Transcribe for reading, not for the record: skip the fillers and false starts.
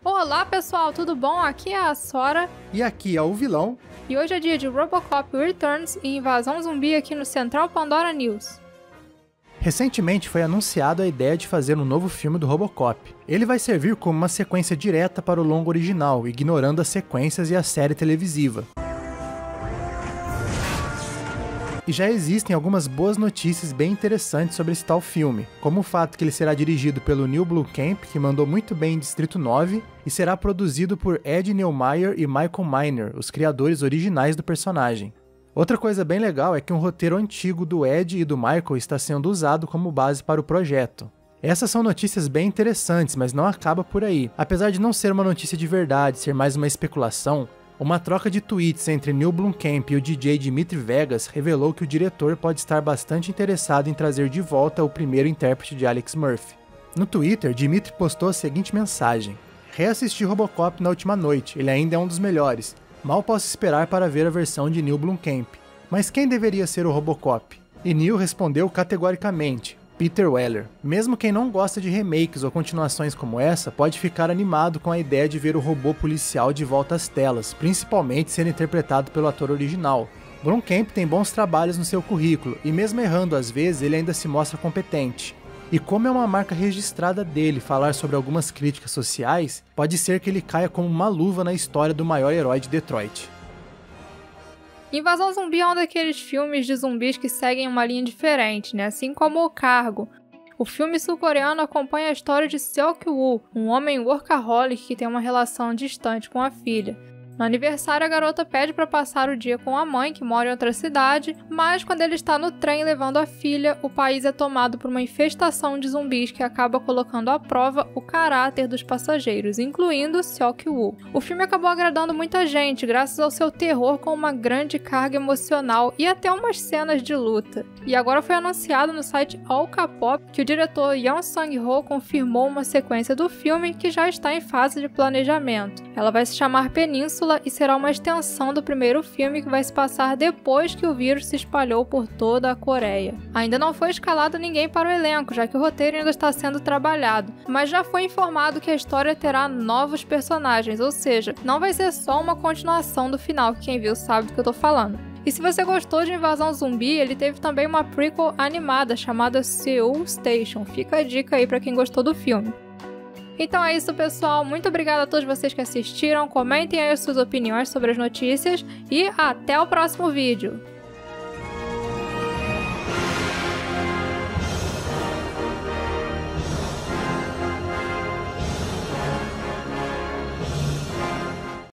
Olá pessoal, tudo bom? Aqui é a Sora. E aqui é o Vilão. E hoje é dia de Robocop Returns e Invasão Zumbi aqui no Central Pandora News. Recentemente foi anunciado a ideia de fazer um novo filme do Robocop. Ele vai servir como uma sequência direta para o longa original, ignorando as sequências e a série televisiva. E já existem algumas boas notícias bem interessantes sobre esse tal filme, como o fato que ele será dirigido pelo Neil Blomkamp, que mandou muito bem em Distrito 9, e será produzido por Ed Neumeier e Michael Miner, os criadores originais do personagem. Outra coisa bem legal é que um roteiro antigo do Ed e do Michael está sendo usado como base para o projeto. Essas são notícias bem interessantes, mas não acaba por aí. Apesar de não ser uma notícia de verdade, ser mais uma especulação, uma troca de tweets entre Neil Blomkamp e o DJ Dimitri Vegas revelou que o diretor pode estar bastante interessado em trazer de volta o primeiro intérprete de Alex Murphy. No Twitter, Dimitri postou a seguinte mensagem: "Reassisti Robocop na última noite, ele ainda é um dos melhores. Mal posso esperar para ver a versão de Neil Blomkamp. Mas quem deveria ser o Robocop?" E Neil respondeu categoricamente: Peter Weller. Mesmo quem não gosta de remakes ou continuações como essa, pode ficar animado com a ideia de ver o robô policial de volta às telas, principalmente sendo interpretado pelo ator original. Blomkamp tem bons trabalhos no seu currículo, e mesmo errando às vezes, ele ainda se mostra competente. E como é uma marca registrada dele falar sobre algumas críticas sociais, pode ser que ele caia como uma luva na história do maior herói de Detroit. Invasão Zumbi é um daqueles filmes de zumbis que seguem uma linha diferente, né? Assim como O Cargo. O filme sul-coreano acompanha a história de Seok-woo, um homem workaholic que tem uma relação distante com a filha. No aniversário, a garota pede para passar o dia com a mãe, que mora em outra cidade, mas quando ele está no trem levando a filha, o país é tomado por uma infestação de zumbis que acaba colocando à prova o caráter dos passageiros, incluindo Seok-woo. O filme acabou agradando muita gente, graças ao seu terror com uma grande carga emocional e até umas cenas de luta. E agora foi anunciado no site All K-pop que o diretor Young Sang-ho confirmou uma sequência do filme que já está em fase de planejamento. Ela vai se chamar Península e será uma extensão do primeiro filme que vai se passar depois que o vírus se espalhou por toda a Coreia. Ainda não foi escalado ninguém para o elenco, já que o roteiro ainda está sendo trabalhado, mas já foi informado que a história terá novos personagens, ou seja, não vai ser só uma continuação do final, que quem viu sabe do que eu tô falando. E se você gostou de Invasão Zumbi, ele teve também uma prequel animada chamada Seoul Station, fica a dica aí pra quem gostou do filme. Então é isso, pessoal. Muito obrigada a todos vocês que assistiram. Comentem aí as suas opiniões sobre as notícias e até o próximo vídeo.